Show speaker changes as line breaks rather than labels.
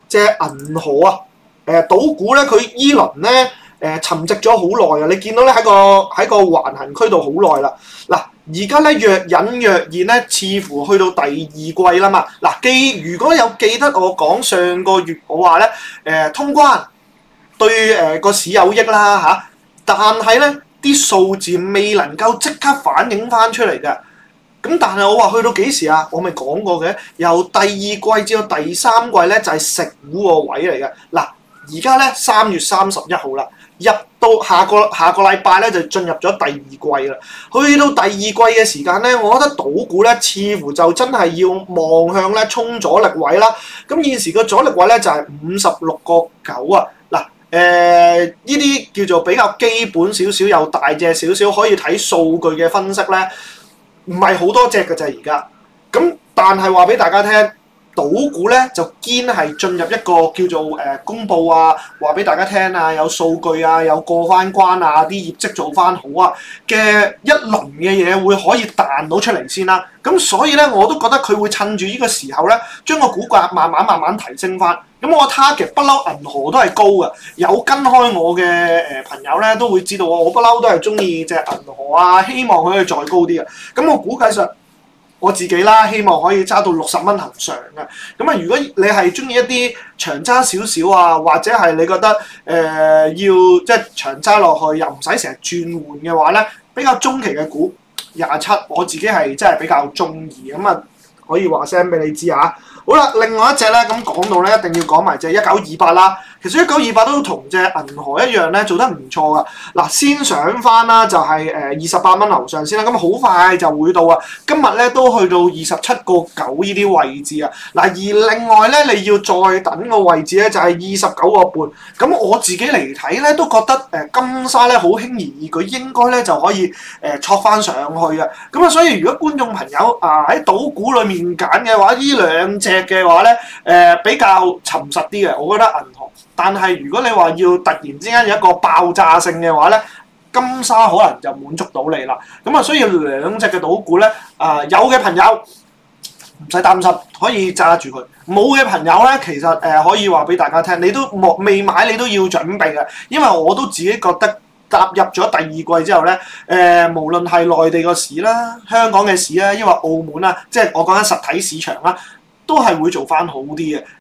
隻銀河啊，賭股咧，佢依輪咧沉寂咗好耐啊！你見到咧喺個橫行區度好耐啦。嗱，而家咧若隱若現咧，似乎去到第二季啦嘛。嗱，如果有記得我講上個月我話咧，通關對個市有益啦嚇，但係咧啲數字未能夠即刻反映翻出嚟嘅。咁但係我話去到幾時啊？我咪講過嘅，由第二季至到第三季咧就係食糊個位嚟嘅。嗱，而家咧3月31號啦，入到下個禮拜咧就進入咗第二季啦。去到第二季嘅時間咧，我覺得賭股咧似乎就真係要望向咧衝阻力位啦。咁現時個阻力位咧就係56.9啊。嗱，呢啲叫做比較基本少少又大隻少少，可以睇數據嘅分析咧。唔係好多隻嘅啫而家，咁但係話俾大家聽，賭股咧就堅係進入一個叫做公佈啊，話俾大家聽啊，有數據啊，有過翻關啊，啲業績做翻好啊嘅一輪嘅嘢會可以彈到出嚟先啦。咁所以咧，我都覺得佢會趁住呢個時候咧，將個股價慢慢提升翻。咁我 target 不嬲銀河都係高嘅，有跟開我嘅朋友咧都會知道我不嬲都係中意隻銀河啊，希望佢可以再高啲嘅。咁我估計上我自己啦，希望可以揸到60蚊恒常嘅。咁啊，如果你係中意一啲長揸少少啊，或者係你覺得要即係長揸落去又唔使成日轉換嘅話咧，比較中期嘅股27，我自己係真係比較中意咁啊，可以話聲俾你知嚇。好啦，另外一隻咧，咁講到咧，一定要講埋隻1928啦。其實1928都同隻銀河一樣咧，做得唔錯噶。嗱，先上翻啦，就係28蚊樓上先啦。咁好快就會到啊！今日咧都去到27.9呢啲位置啊。嗱，而另外咧，你要再等個位置咧，就係29.5。咁我自己嚟睇咧，都覺得金沙咧好輕而易舉，應該咧就可以戳翻上去嘅。咁啊，所以如果觀眾朋友喺賭股裡面揀嘅話，呢兩隻嘅話咧，比較沉實啲嘅，我覺得銀河。但係如果你話要突然之間有一個爆炸性嘅話咧，金沙可能就滿足到你啦。咁啊，所以兩隻嘅賭股咧，有嘅朋友唔使擔心，可以揸住佢；冇嘅朋友咧，其實可以話俾大家聽，你都未買，你都要準備嘅，因為我都自己覺得踏入咗第二季之後咧，無論係內地個市啦、香港嘅市啦，因為澳門啦，即係我講緊實體市場啦，都係會做翻好啲嘅。